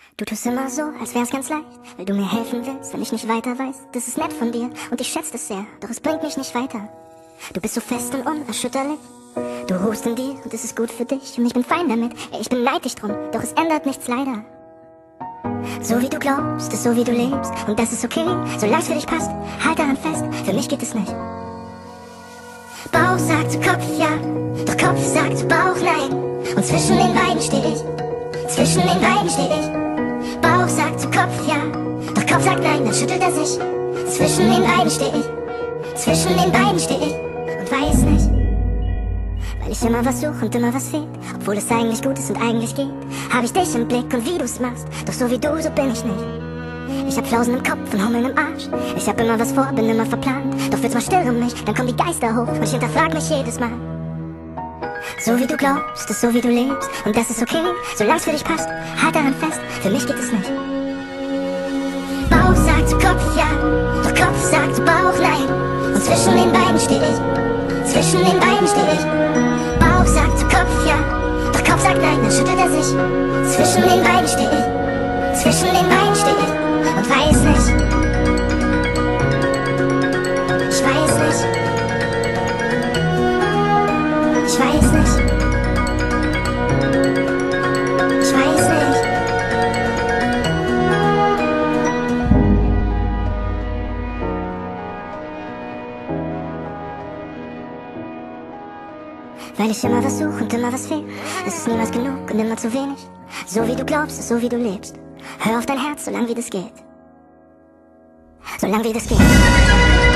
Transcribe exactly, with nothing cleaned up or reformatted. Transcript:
Du tust immer so, als wär's ganz leicht, weil du mir helfen willst, wenn ich nicht weiter weiß. Das ist nett von dir und ich schätze es sehr, doch es bringt mich nicht weiter. Du bist so fest und unerschütterlich. Du ruhst in dir und es ist gut für dich und ich bin fein damit. Ey, ich bin neidisch drum, doch es ändert nichts leider. So wie du glaubst, ist so wie du lebst und das ist okay, solange es für dich passt. Halt daran fest, für mich geht es nicht. Bauch sagt zu Kopf ja, doch Kopf sagt zu Bauch nein. Und zwischen den beiden steh ich, zwischen den beiden steh ich. Bauch sagt zu Kopf ja, doch Kopf sagt nein, dann schüttelt er sich. Zwischen den beiden steh ich, zwischen den beiden steh ich und weiß nicht. Weil ich immer was suche und immer was fehlt, obwohl es eigentlich gut ist und eigentlich geht. Hab ich dich im Blick und wie du's machst, doch so wie du, so bin ich nicht. Ich hab Flausen im Kopf und Hummeln im Arsch. Ich hab immer was vor, bin immer verplant. Doch wird's mal still um mich, dann kommen die Geister hoch und ich hinterfrag mich jedes Mal. So wie du glaubst, ist so wie du lebst und das ist okay, solang's für dich passt. Halt daran fest, für mich geht es nicht. Bauch sagt zu Kopf ja, doch Kopf sagt zu Bauch nein. Und zwischen den beiden steh ich, zwischen den beiden steh ich. Bauch sagt zu Kopf ja, doch Kopf sagt nein, dann schüttelt er sich. Zwischen den beiden steh ich, zwischen den beiden steh ich und weiß nicht. Ich weiß nicht. Ich weiß nicht. Ich weiß nicht. Weil ich immer was suche und immer was fehlt. Es ist niemals genug und immer zu wenig. So wie du glaubst, ist so wie du lebst. Hör auf dein Herz, solange wie das geht. Solange wie das geht.